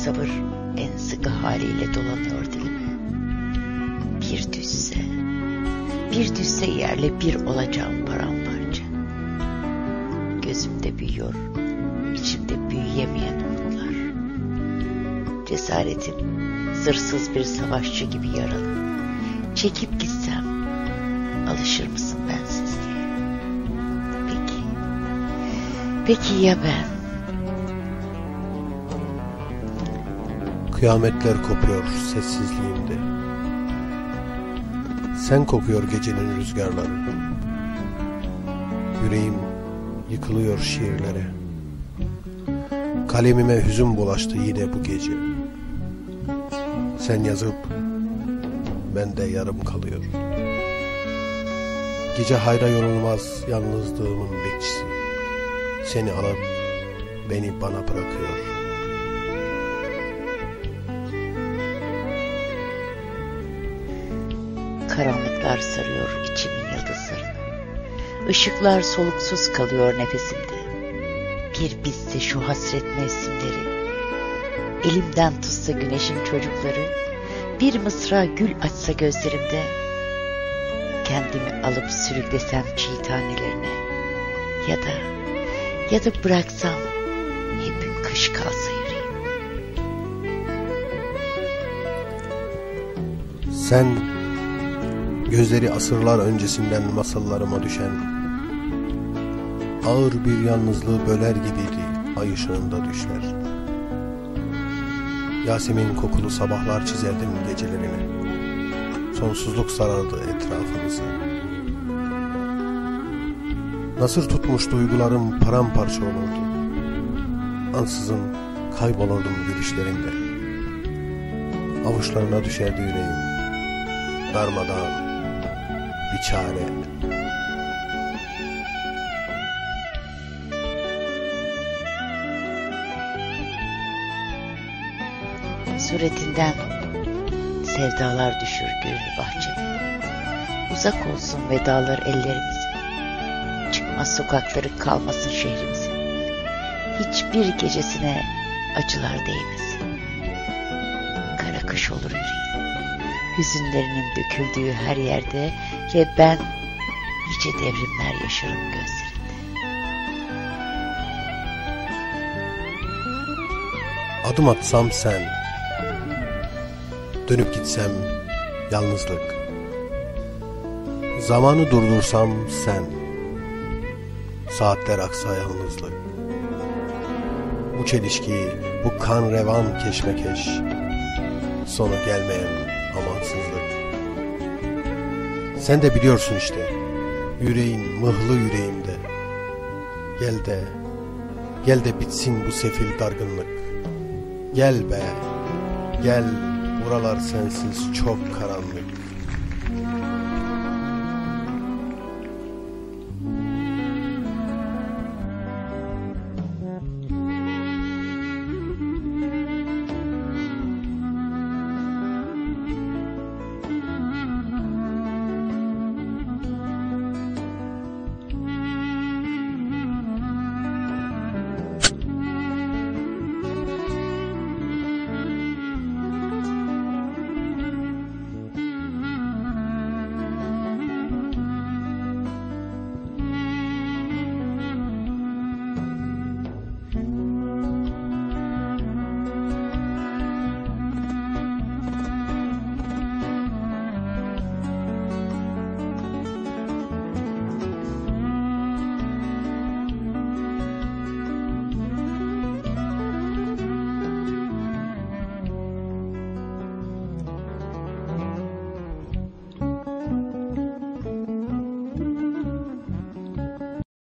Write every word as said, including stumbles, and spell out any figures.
sabır en sıkı haliyle dolanıyor dilime. Bir düşse, bir düşse yerle bir olacağım paramparça. Gözümde büyüyor, içimde büyüyemeyen umutlar. Cesaretim zırhsız bir savaşçı gibi yaralı. Çekip gitsem alışır mısın bensizliğe? Peki, peki ya ben? Kıyametler kopuyor sessizliğimde. Sen kokuyor gecenin rüzgarları. Yüreğim yıkılıyor şiirlere. Kalemime hüzün bulaştı yine bu gece. Sen yazıp ben de yarım kalıyor. Gece hayra yorulmaz yalnızlığımın bekçisi. Seni alıp beni bana bırakıyor. Karanlıklar sarıyor içimin yıldızlarını. Işıklar soluksuz kalıyor nefesimde. Bir bitse şu hasret mevsimleri. Elimden tutsa güneşin çocukları. Bir mısra gül açsa gözlerimde. Kendimi alıp sürüklesem çiğ tanelerine. Ya da, ya da bıraksam hep kış kalsa yüreğim. Sen gözleri asırlar öncesinden masallarıma düşen, ağır bir yalnızlığı böler gibiydi ay ışığında düşler. Yasemin kokulu sabahlar çizerdim gecelerimi. Sonsuzluk sarardı etrafımızı. Nasır tutmuş duygularım paramparça olurdu. Ansızın kaybolurdum gülüşlerinde. Avuçlarına düşerdi yüreğim. Darmadağın bir çare. Suretinden sevdalar düşür gül bahçeme. Uzak olsun vedalar ellerimize. Çıkmaz sokakları kalmasın şehrimize. Hiçbir gecesine acılar değmesin. Kara kış olur yüreğim. Hüzünlerinin döküldüğü her yerde ve ben nice devrimler yaşarım gözlerinde. Adım atsam sen, dönüp gitsem yalnızlık. Zamanı durdursam sen, saatler aksa yalnızlık. Bu çelişki, bu kan revan keşmekeş, sonu gelmeyen amansızlık. Sen de biliyorsun işte, yüreğin mıhlı yüreğimde. Gel de, gel de bitsin bu sefil dargınlık. Gel be, gel, buralar sensiz çok karanlık.